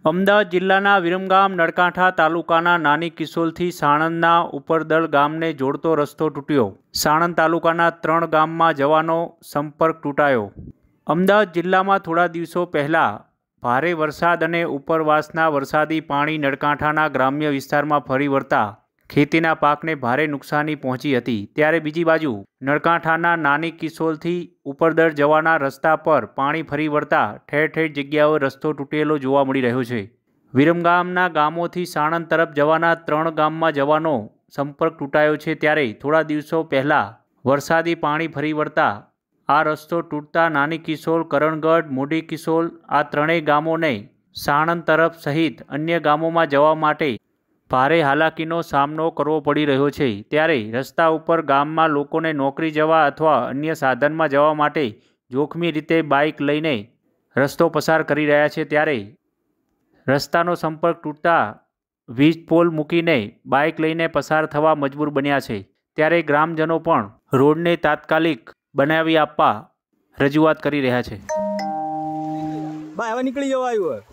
અમદાવાદ જિલ્લાના વિરમગામ નળકાંઠા તાલુકાના નાની કિસોલથી સાણંદના ઉપરદળ ગામને જોડતો રસ્તો તૂટ્યો. સાણંદ તાલુકાના 3 ગામમાં જવાનો સંપર્ક તૂટાયો. અમદાવાદ જિલ્લામાં થોડા દિવસો પહેલાં ભારે વરસાદ અને ઉપરવાસના વરસાદી પાણી નળકાંઠાના ગ્રામ્ય વિસ્તારમાં ફરી વળતા ખેતીના પાકને ભારે નુકસાની પહોંચી હતી. ત્યારે બીજી બાજુ નળકાંઠાના નાની કિસોલથી ઉપરદળ જવાના રસ્તા પર પાણી ફરી વળતા ઠેર ઠેર જગ્યાઓએ રસ્તો તૂટેલો જોવા મળી રહ્યો છે. વિરમગામના ગામોથી સાણંદ તરફ જવાના 3 ગામમાં જવાનો સંપર્ક તૂટાયો છે. ત્યારે થોડા દિવસો પહેલાં વરસાદી પાણી ફરી વળતા આ રસ્તો તૂટતા નાની કિસોલ, કરણગઢ, મોટી કિસોલ આ ત્રણેય ગામોને સાણંદ તરફ સહિત અન્ય ગામોમાં જવા માટે ભારે હાલાકીનો સામનો કરવો પડી રહ્યો છે. ત્યારે રસ્તા ઉપર ગામમાં લોકોને નોકરી જવા અથવા અન્ય સાધનમાં જવા માટે જોખમી રીતે બાઇક લઈને રસ્તો પસાર કરી રહ્યા છે. ત્યારે રસ્તાનો સંપર્ક તૂટતા વીજ પોલ મૂકીને બાઇક લઈને પસાર થવા મજબૂર બન્યા છે. ત્યારે ગ્રામજનો પણ રોડને તાત્કાલિક બનાવી આપવા રજૂઆત કરી રહ્યા છે. ભાઈ હવે નીકળી જવા આવ્યું.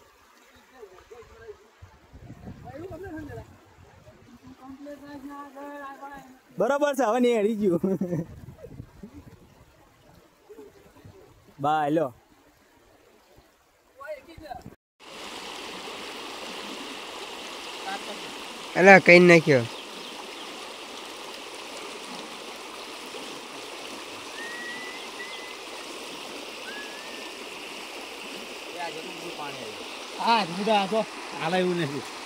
બરાબર છે, હવે નહીં હરી ગયું. બાય લો અલા કઈ નાખ્યો. હા જુદા તો હાલ એવું નથી.